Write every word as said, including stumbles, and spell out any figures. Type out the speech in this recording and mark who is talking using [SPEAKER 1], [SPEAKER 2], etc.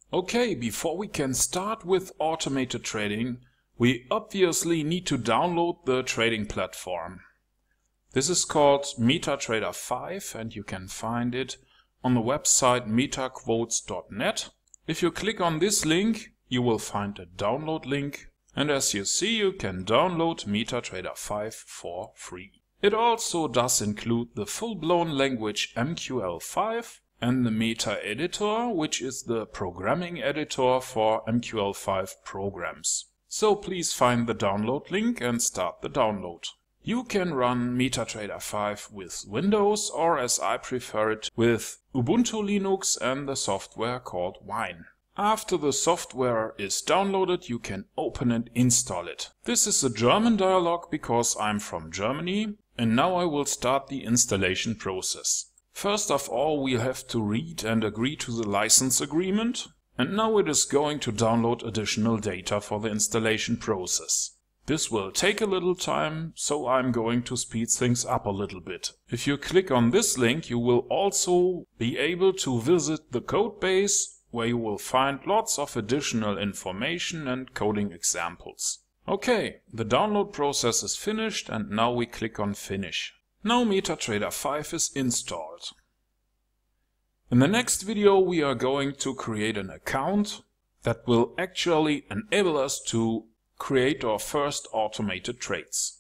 [SPEAKER 1] Okay, before we can start with automated trading, we obviously need to download the trading platform. This is called Metatrader five and you can find it on the website metaquotes dot net. If you click on this link, you will find a download link, and as you see, you can download Metatrader five for free. It also does include the full-blown language M Q L five and the Meta editor, which is the programming editor for M Q L five programs. So please find the download link and start the download. You can run Metatrader five with Windows, or as I prefer it, with Ubuntu Linux and the software called Wine. After the software is downloaded, you can open and install it. This is a German dialog because I'm from Germany, and now I will start the installation process. First of all, we'll have to read and agree to the license agreement, and now it is going to download additional data for the installation process. This will take a little time, so I'm going to speed things up a little bit. If you click on this link, you will also be able to visit the code base, where you will find lots of additional information and coding examples. Okay, the download process is finished and now we click on Finish. Now Metatrader five is installed. In the next video we are going to create an account that will actually enable us to create our first automated trades.